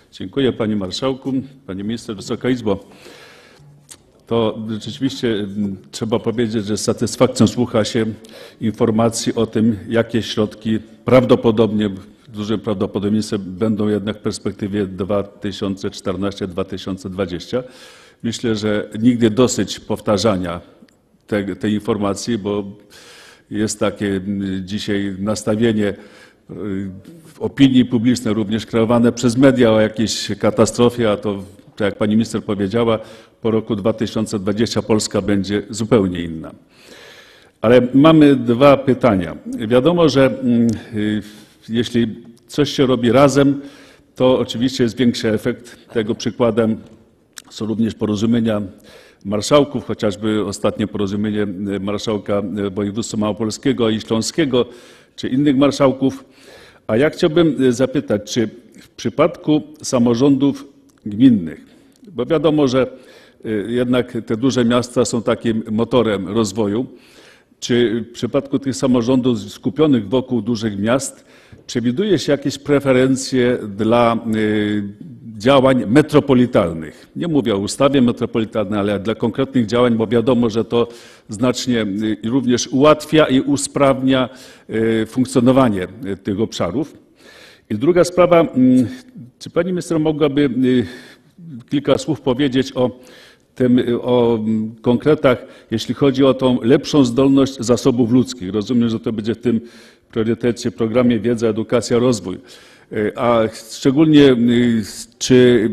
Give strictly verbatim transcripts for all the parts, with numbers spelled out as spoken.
Dziękuję Panie Marszałku, Pani Minister, Wysoka Izbo. To rzeczywiście trzeba powiedzieć, że z satysfakcją słucha się informacji o tym, jakie środki prawdopodobnie, w dużym prawdopodobieństwie będą jednak w perspektywie dwa tysiące czternasty do dwa tysiące dwudziestego. Myślę, że nigdy dosyć powtarzania tej, tej informacji, bo jest takie dzisiaj nastawienie w opinii publicznej, również kreowane przez media, o jakiejś katastrofie, a to, tak jak Pani Minister powiedziała, po roku dwa tysiące dwudziestym Polska będzie zupełnie inna. Ale mamy dwa pytania. Wiadomo, że jeśli coś się robi razem, to oczywiście jest większy efekt. Tego przykładem są również porozumienia marszałków, chociażby ostatnie porozumienie marszałka województwa małopolskiego i śląskiego, czy innych marszałków. A ja chciałbym zapytać, czy w przypadku samorządów gminnych, bo wiadomo, że jednak te duże miasta są takim motorem rozwoju, czy w przypadku tych samorządów skupionych wokół dużych miast przewiduje się jakieś preferencje dla działań metropolitalnych? Nie mówię o ustawie metropolitalnej, ale dla konkretnych działań, bo wiadomo, że to znacznie również ułatwia i usprawnia funkcjonowanie tych obszarów. I druga sprawa, czy Pani Minister mogłaby kilka słów powiedzieć o tym, o konkretach, jeśli chodzi o tą lepszą zdolność zasobów ludzkich. Rozumiem, że to będzie w tym priorytecie, programie Wiedza, Edukacja, Rozwój. A szczególnie, czy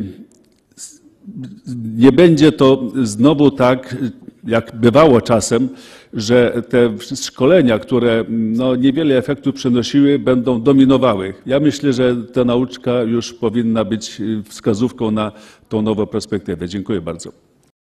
nie będzie to znowu tak, jak bywało czasem, że te szkolenia, które no, niewiele efektów przynosiły, będą dominowały. Ja myślę, że ta nauczka już powinna być wskazówką na tą nową perspektywę. Dziękuję bardzo.